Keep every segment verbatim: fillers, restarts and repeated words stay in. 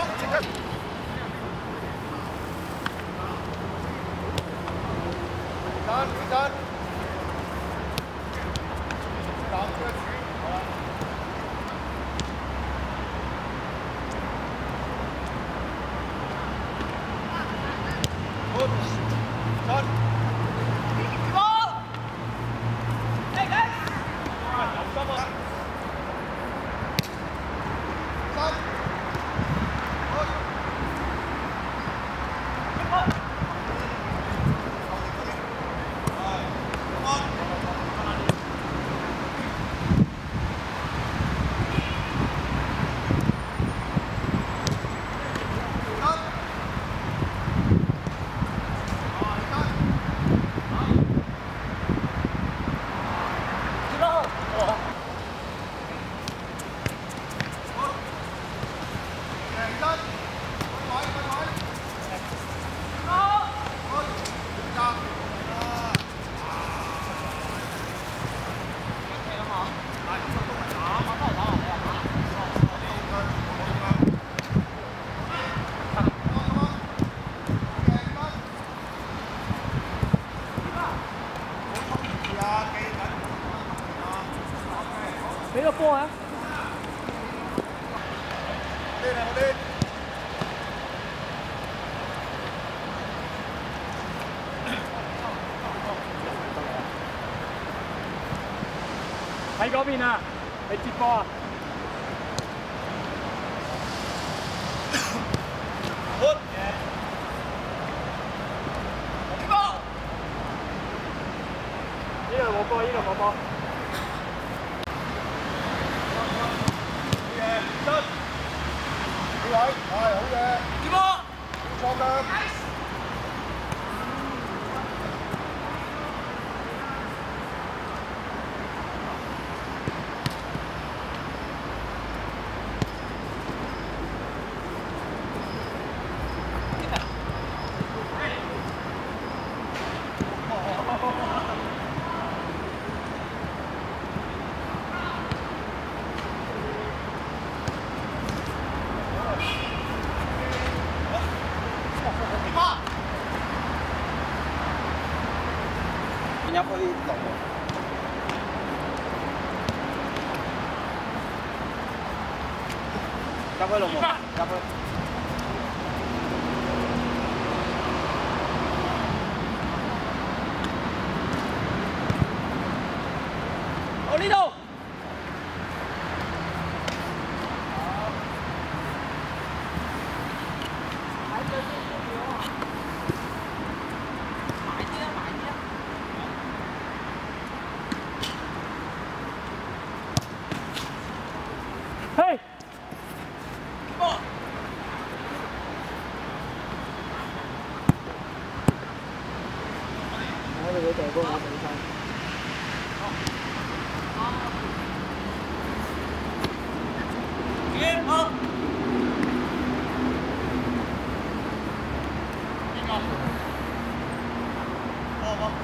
俾個波啊！ 啲嚟嗰啲。 喺嗰邊啊！你接波啊！ 好。接波。 呢度冇波，呢度冇波。 得，呢位係好嘅，接波，錯腳。入去龍入去龍門，入去。我呢度。 嘿！ 波！ 我哋會射波，我哋睇。 點好？邊個？波波。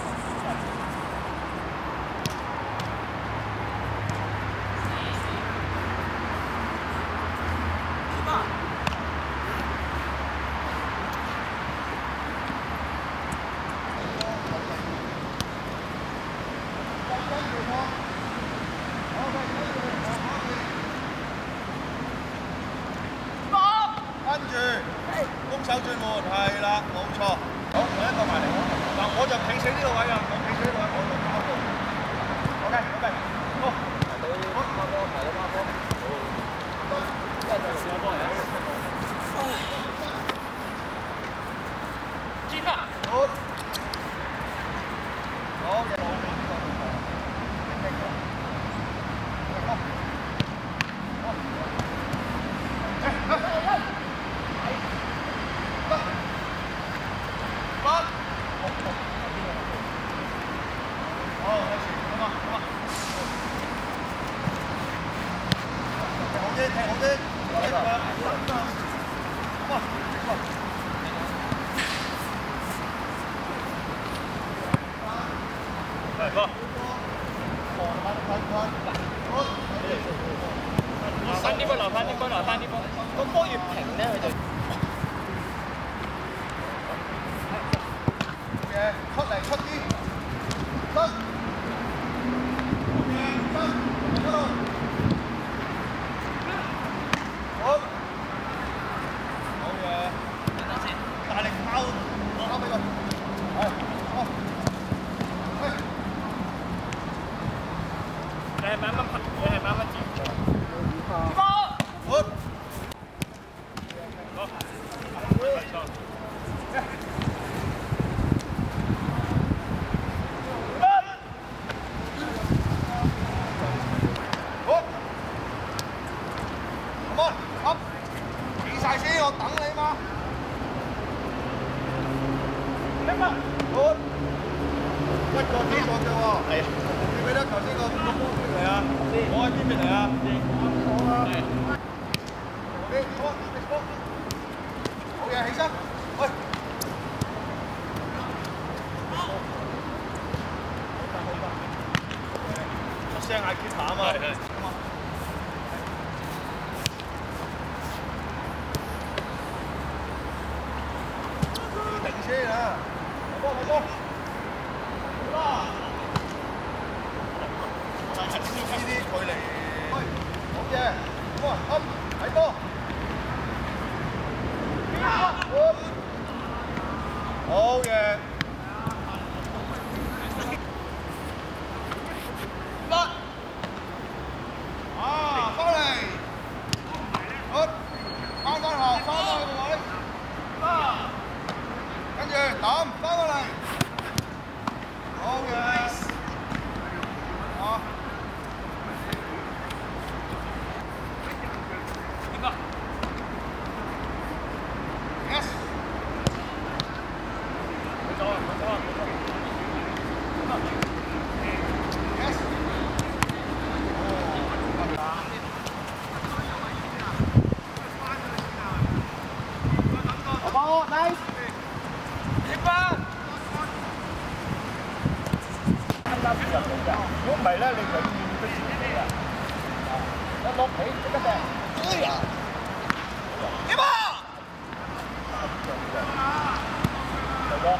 跟住攻守轉換係啦，冇錯。好，我一個埋嚟。嗱，我就企死呢個位啊，我企死呢個位，我就跑步。OK OK， 好。你孖波排到孖波。好。一係就試下波嚟啊。接啊！好。好嘅，好嘅。 踢好啲，踢好啲， 聲嗌 keep 啊嘛。要停車啊！嚟波嚟波！好啦！呢啲距離，好嘢！咁啊，up 睇波。好嘢！ 如果唔係咧，你永遠都自己啊！一落起即刻掟，哎呀！點啊？嚟個，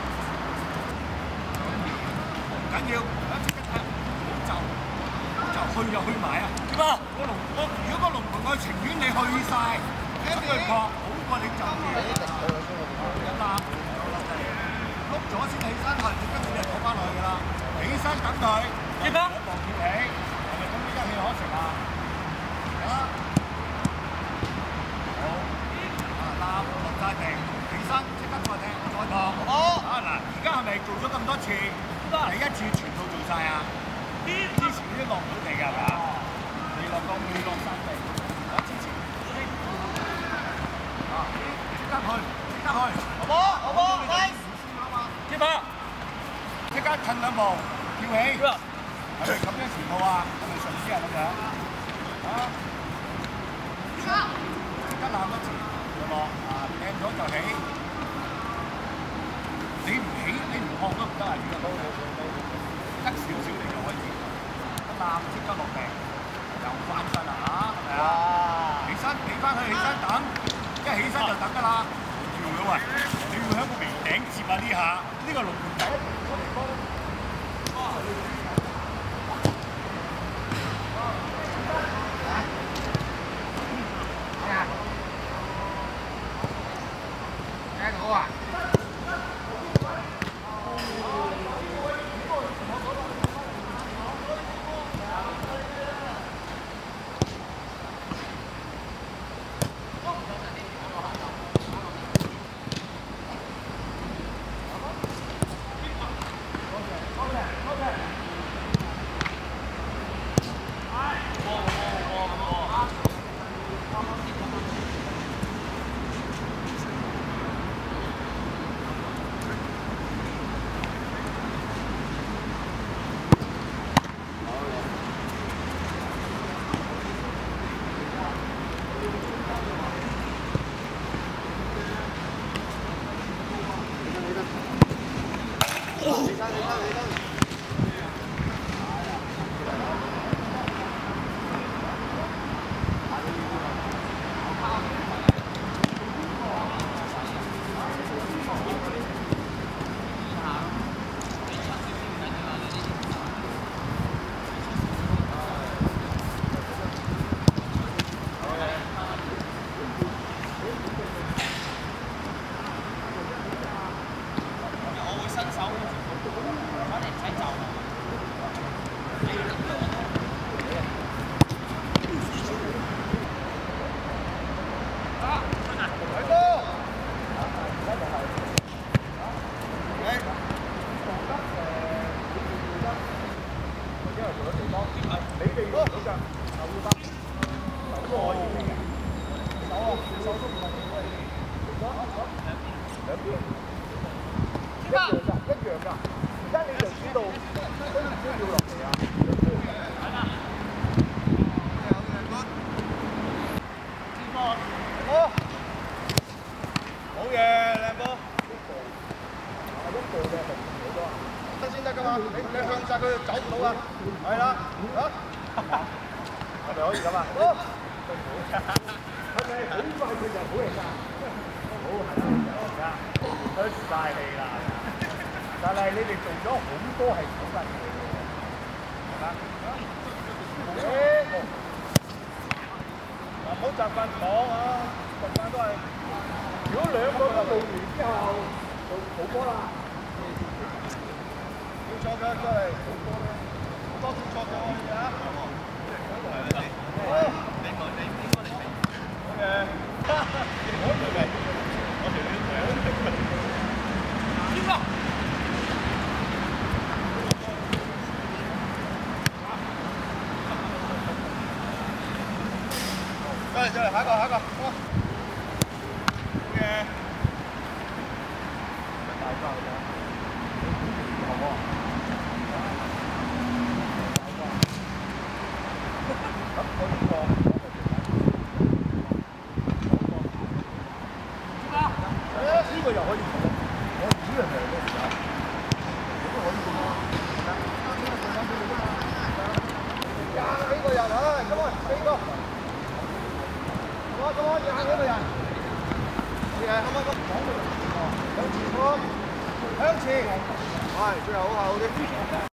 唔緊要，即刻踢，就就去就去埋啊！點啊？個龍我如果個龍門我情願你去晒，跟住撲，好過你就一攬，碌咗先起身，後跟住你就坐翻落去㗎啦。 起身等佢，接啦！一望跳起，係咪咁樣一氣呵成啊？啊！好，啊攬落晒地，起身即刻再踢，再撲。好。啊嗱，而家係咪做咗咁多次，第一次全部做晒啊？之前嗰啲落唔到地㗎係咪啊？未落到未落山地，我之前。啊！即刻去，即刻去。好冇？好冇？嚟！接啊！ 即刻褪兩步，跳起，係咪咁樣前步啊？係咪順啲啊？咁樣啊？即刻攬一次，有冇啊？掟咗就起，你唔起你唔學都唔得啊！呢個都得少少你就可以，一攬即刻落地，又翻身啦嚇，係咪啊？起身，企翻去起身等，一起身就等㗎啦。跳咗喂，你要喺個眉頂接下呢下，呢個龍門仔。 我會伸手。 你你向晒佢走唔到啊！係啦，啊，係咪可以咁啊？好，佢哋好快佢就好嚟㗎，好係啦，出晒氣啦！但係你哋做咗好多係好緊要嘅，係嘛？唔好習慣講啊，習慣都係。如果兩個都做完之後，就好波啦。冇錯嘅，真係好波咧，好多錯嘅我哋啊。你問你邊個嚟評？好嘅，我嚟評，我條你評。邊個？再嚟再嚟，下一個下一個，好。嘅。大包嘅。好唔好啊？咁我呢個。呢個又可以做，我主人嚟嘅時候，我都可以做啊。廿幾個人啊，咁啊，四個。咁啊，廿幾個人。係，啱啱咁講嘅。向前喎，向前。係，最後好後啲。